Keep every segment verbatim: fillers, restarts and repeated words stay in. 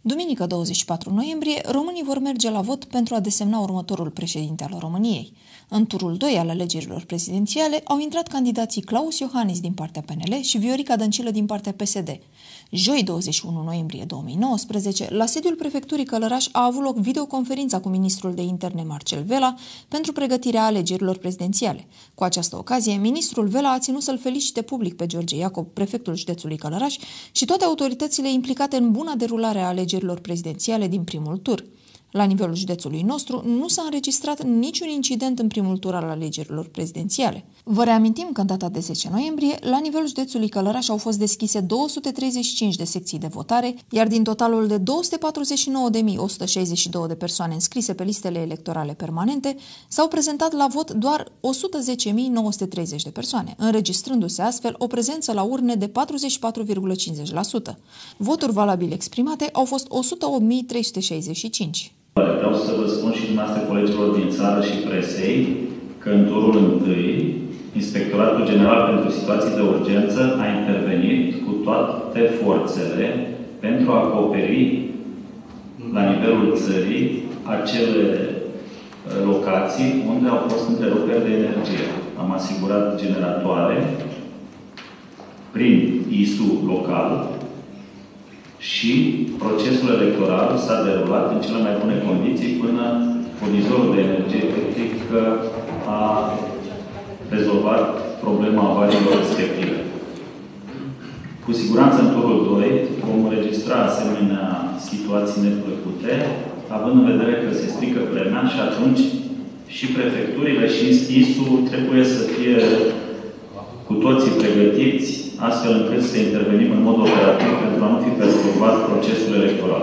Duminică douăzeci și patru noiembrie, românii vor merge la vot pentru a desemna următorul președinte al României. În turul doi al alegerilor prezidențiale au intrat candidații Claus Iohannis din partea P N L și Viorica Dăncilă din partea P S D. Joi douăzeci și unu noiembrie două mii nouăsprezece, la sediul prefecturii Călăraș a avut loc videoconferința cu ministrul de interne Marcel Vela pentru pregătirea alegerilor prezidențiale. Cu această ocazie, ministrul Vela a ținut să-l felicite public pe George Iacob, prefectul județului Călăraș, și toate autoritățile implicate în buna derulare a alegerilor prezidențiale din primul tur. La nivelul județului nostru nu s-a înregistrat niciun incident în primul tur al alegerilor prezidențiale. Vă reamintim că în data de zece noiembrie, la nivelul județului Călăraș au fost deschise două sute treizeci și cinci de secții de votare, iar din totalul de două sute patruzeci și nouă de mii o sută șaizeci și doi de persoane înscrise pe listele electorale permanente, s-au prezentat la vot doar o sută zece mii nouă sute treizeci de persoane, înregistrându-se astfel o prezență la urne de patruzeci și patru virgulă cincizeci la sută. Voturi valabile exprimate au fost o sută opt mii trei sute șaizeci și cinci. Vreau să vă spun și dumneavoastră colegilor din țară și presei că în turul întâi, Inspectoratul General pentru Situații de Urgență a intervenit cu toate forțele pentru a acoperi la nivelul țării acele locații unde au fost întreruperi de energie. Am asigurat generatoare prin I S U local și procesul electoral s-a derulat în cele mai bune condiții până furnizorul de energie electrică a rezolvat problema avariilor respective. Cu siguranță în turul doi vom înregistra asemenea situații neplăcute, având în vedere că se strică vremea și atunci și prefecturile și I S U trebuie să fie cu toții pregătiți astfel încât să intervenim în mod operativ pentru a nu fi perturbat procesul electoral.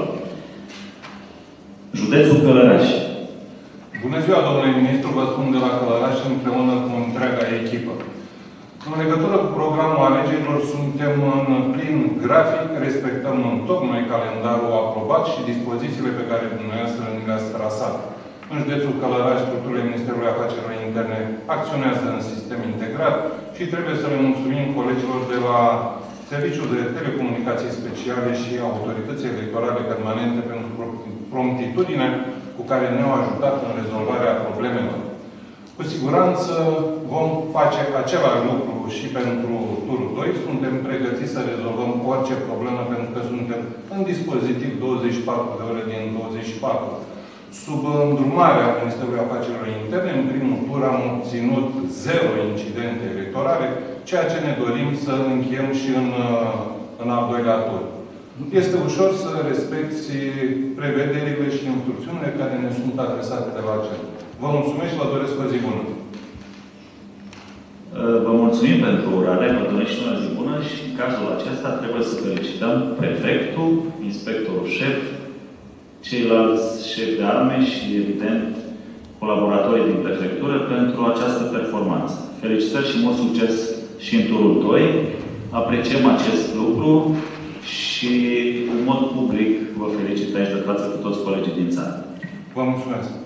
Județul Călăraș. Bună ziua, domnule ministru, vă spun de la Călăraș împreună cu întreaga echipă. În legătură cu programul alegerilor, suntem în plin grafic, respectăm întocmai calendarul aprobat și dispozițiile pe care dumneavoastră ni le-ați trasat. În județul Călăraș, structurile Ministerului Afacerilor Interne acționează în sistem integrat și trebuie să le mulțumim colegilor de la Serviciul de Telecomunicații Speciale și Autorității Electorale Permanente pentru promptitudine cu care ne-au ajutat în rezolvarea problemelor. Cu siguranță vom face același lucru și pentru turul doi. Suntem pregătiți să rezolvăm orice problemă pentru că suntem în dispozitiv douăzeci și patru de ore din douăzeci și patru. Sub îndrumarea Ministerului Afacerilor Interne, în primul tur am obținut zero incidente electorale, ceea ce ne dorim să încheiem și în, în al doilea tur. Este ușor să respecti prevederile și instrucțiunile care ne sunt adresate de la centru. Vă mulțumesc și vă doresc o zi bună. Vă mulțumim pentru urare, vă doresc și o zi bună și în cazul acesta trebuie să felicităm prefectul, inspectorul șef, ceilalți șefi de arme și, evident, colaboratorii din prefectură pentru această performanță. Felicitări și mult succes și în turul doi. Apreciem acest lucru și, în mod public, vă felicit aici de față cu toți colegii din țară. Vă mulțumesc!